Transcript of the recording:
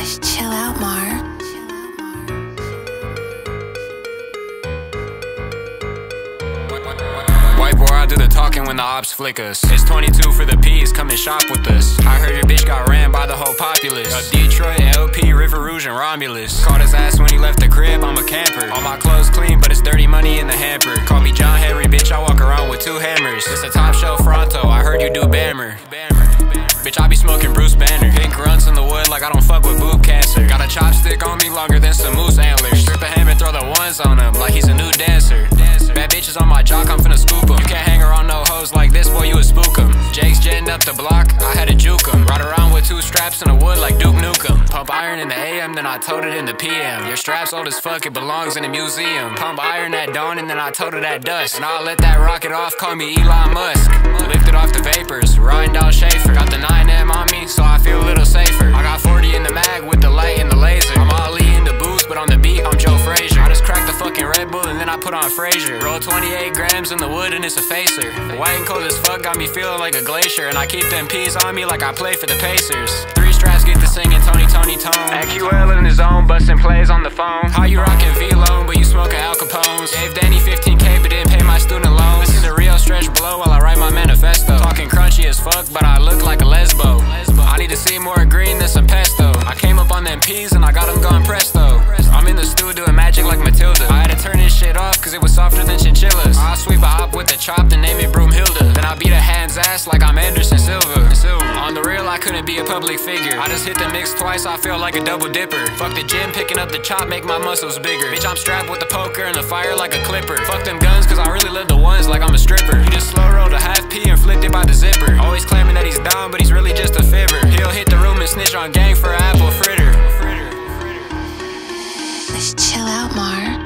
Just chill out, Mar. White boy, I do the talking when the ops flick us. It's 22 for the P's, come and shop with us. I heard your bitch got ran by the whole populace of Detroit, LP, River Rouge, and Romulus. Caught his ass when he left the crib, I'm a camper. All my clothes clean, but it's dirty money in the hamper. Call me John Henry, bitch, I walk around with 2 hammers. It's a top shelf Fronto, I heard you do Bammer. Bitch, I be smoking Bruce Banner. Pink runs in the wood like I don't fuck with boob cancer. Got a chopstick on me longer than some moose antlers. Strip a ham and throw the ones on him like he's a new dancer. Bad bitches on my jock, I'm finna scoop him. You can't hang around no hoes like this, boy, you would spook him. Jake's jetting up the block, I had to juke him. Ride around with 2 straps in the wood like Duke Nukem. Pump iron in the AM, then I tote it in the PM. Your strap's old as fuck, it belongs in a museum. Pump iron at dawn, and then I tote it at dusk. And I'll let that rocket off, call me Elon Musk. Lifted off the vapors, riding down Schaefer. Got the 9M on me, so I feel a little safer. I got 40 in the mag with the light and the laser. I'm Ali in the booth, but on the beat, I'm Joe Frazier. I just cracked the fucking Red Bull, and then I put on Frazier. Roll 28 grams in the wood, and it's a facer. White and cold as fuck, got me feeling like a glacier. And I keep them P's on me like I play for the Pacers. 3 straps get to singing Tony Tone. AQL in his zone, busting plays on the phone. How you rockin' V-Lone, but you smoking Al Capones? Gave Danny 15K, but didn't pay my student loans. Listen to Rio stretch below while I write my manifesto. Talking crunchy as fuck, but I look like a lesbo. I need to see more green than some pesto. I came up on them P's and I got them going presto. I'm in the stew doing magic like Matilda. I had to turn this shit off cause it was softer than chinchillas. I'll sweep a hop with a chop and name it Broomhilda. Then I'll beat a hand's ass like I'm Anderson Silva. On the real, I couldn't be a public figure. I just hit the mix twice, I feel like a double dipper. Fuck the gym, picking up the chop, make my muscles bigger. Bitch, I'm strapped with the poker and the fire like a clipper. Fuck them guns cause I really love the ones like I'm a stripper. He just slow rolled a half P and flipped it by the zipper. Always claiming that he's down, but he's really just a fibber. He'll hit the room and snitch on gang for an apple fritter. Just chill out, Mar.